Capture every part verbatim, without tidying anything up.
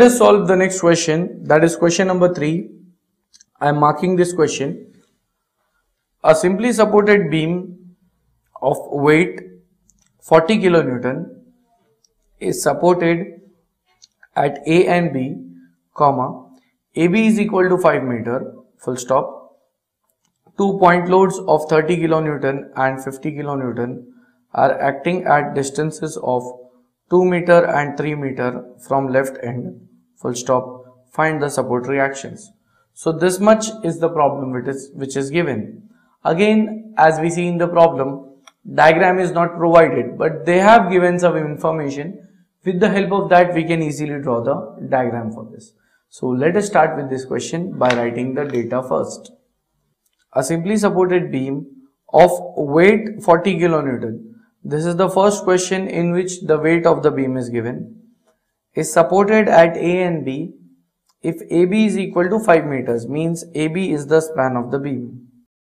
Let us solve the next question, that is question number three. I am marking this question. A simply supported beam of weight forty kilonewton is supported at A and B, comma, A B is equal to five meter, full stop. Two point loads of thirty kilonewton and fifty kilonewton are acting at distances of two meter and three meter from left end, full stop. Find the support reactions. So this much is the problem which is, which is given. Again, as we see in the problem, diagram is not provided, but they have given some information. With the help of that, we can easily draw the diagram for this. So let us start with this question by writing the data first. A simply supported beam of weight forty kilonewton. This is the first question in which the weight of the beam is given. Is supported at A and B if A B is equal to five meters, means A B is the span of the beam.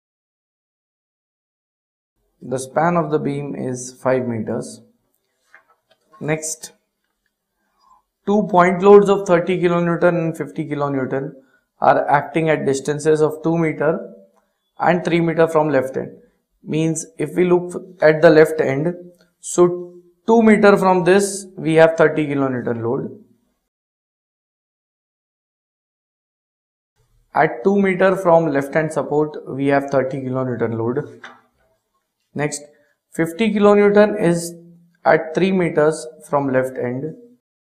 The span of the beam is five meters. Next, two point loads of thirty kilonewton and fifty kilonewton are acting at distances of two meter and three meter from left end. Means if we look at the left end, so two meter from this we have thirty kilonewton load. At two meter from left hand support we have thirty kilonewton load. Next, fifty kilonewton is at three meters from left end.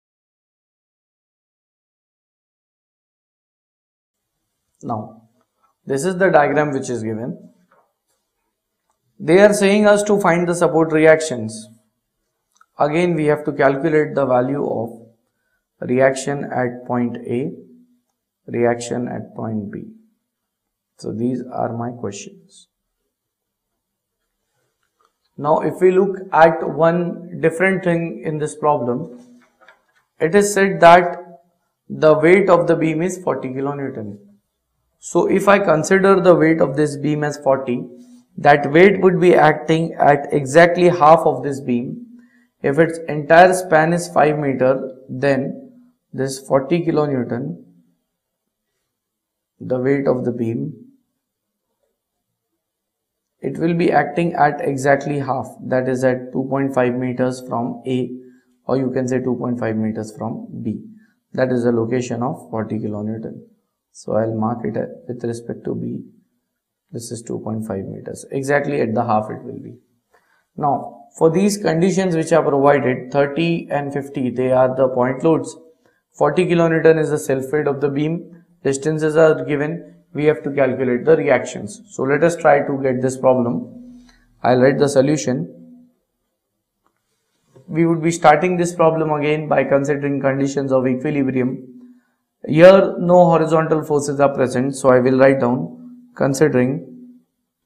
Now, this is the diagram which is given. They are saying us to find the support reactions. Again, we have to calculate the value of reaction at point A, reaction at point B. So these are my questions. Now, if we look at one different thing in this problem, it is said that the weight of the beam is forty kilonewton. So if I consider the weight of this beam as forty, that weight would be acting at exactly half of this beam. If its entire span is five meter, then this forty kilonewton, the weight of the beam, it will be acting at exactly half, that is at two point five meters from A, or you can say two point five meters from B. That is the location of forty kilonewton. So I'll mark it with respect to B. This is two point five meters. Exactly at the half it will be. Now, for these conditions which are provided, thirty and fifty, they are the point loads. forty kilonewton is the self weight of the beam. Distances are given. We have to calculate the reactions. So let us try to get this problem. I'll write the solution. We would be starting this problem again by considering conditions of equilibrium. Here no horizontal forces are present, so I will write down considering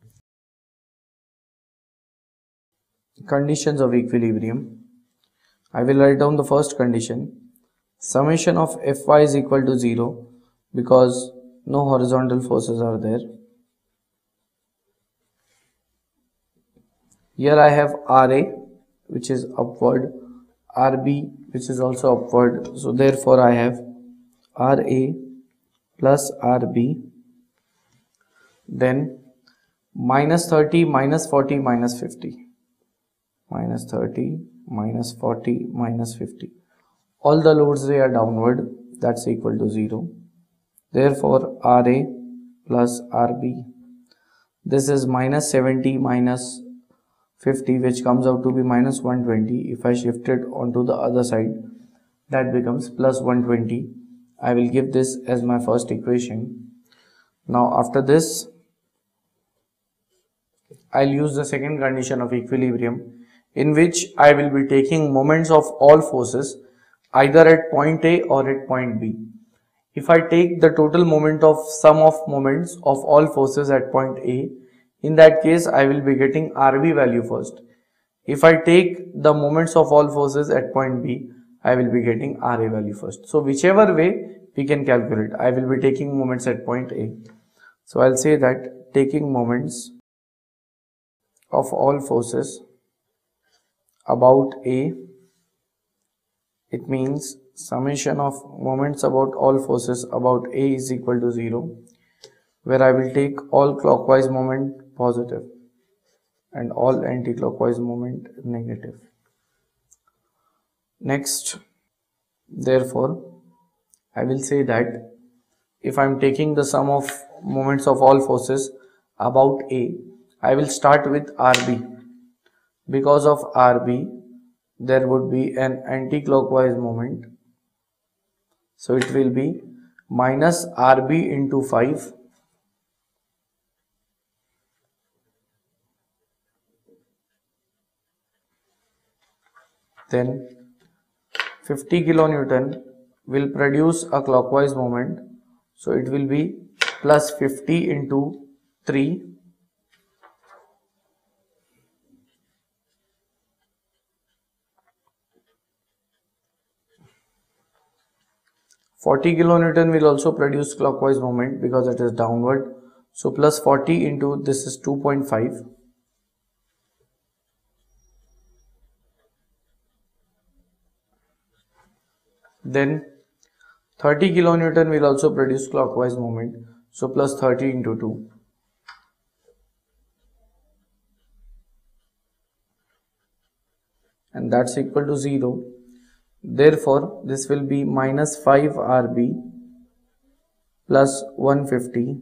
conditions of equilibrium. I will write down the first condition. Summation of Fy is equal to zero because no horizontal forces are there. Here I have R A, which is upward, R B, which is also upward. So therefore I have R A plus R B, then minus thirty, minus forty, minus fifty, minus thirty, minus forty, minus fifty. All the loads, they are downward, that's equal to zero. Therefore R A plus R B, this is minus seventy minus fifty, which comes out to be minus one hundred twenty. If I shift it onto the other side, that becomes plus one hundred twenty. I will give this as my first equation. Now after this, I'll use the second condition of equilibrium, in which I will be taking moments of all forces either at point A or at point B. If I take the total moment of sum of moments of all forces at point A, in that case I will be getting R B value first. If I take the moments of all forces at point B, I will be getting R A value first. So whichever way we can calculate, I will be taking moments at point A. So I'll say that taking moments of all forces about A, it means summation of moments about all forces about A is equal to zero, where I will take all clockwise moment positive and all anti-clockwise moment negative. Next, therefore, I will say that if I am taking the sum of moments of all forces about A, I will start with R B. Because of R B, there would be an anti-clockwise moment. So it will be minus R B into five. Then fifty kilonewton will produce a clockwise moment. So it will be plus fifty into three. forty kilonewton will also produce clockwise moment because it is downward. So plus forty into this is two point five. Then thirty kilonewton will also produce clockwise moment. So plus thirty into two. And that's equal to zero. Therefore, this will be minus five R B plus one hundred fifty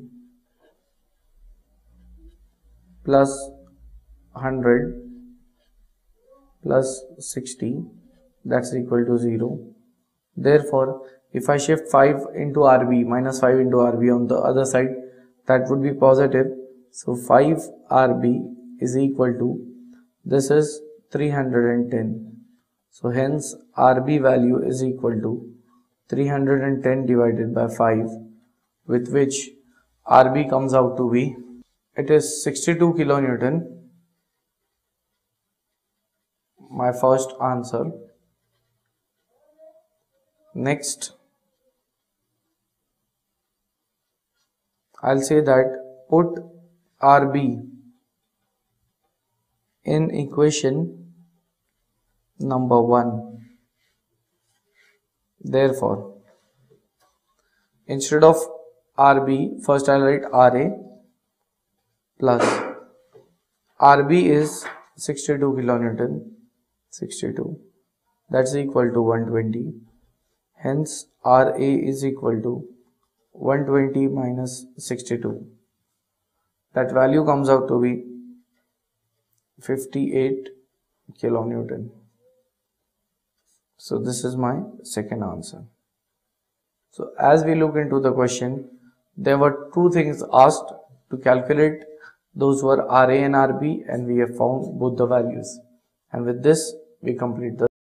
plus one hundred plus sixty, that's equal to zero. Therefore, if I shift five into R B, minus five into R B on the other side, that would be positive. So five R B is equal to, this is three hundred ten. So hence R B value is equal to three hundred ten divided by five, with which R B comes out to be, it is sixty-two kilonewton. My first answer. Next, I'll say that put R B in equation number one. Therefore, instead of R B, first I'll write R A plus R B is sixty-two kilonewton, sixty-two, that's equal to one hundred twenty. Hence R A is equal to one hundred twenty minus sixty-two. That value comes out to be fifty-eight kilonewton. So this is my second answer. So as we look into the question, there were two things asked to calculate. Those were R A and R B, and we have found both the values. And with this, we complete the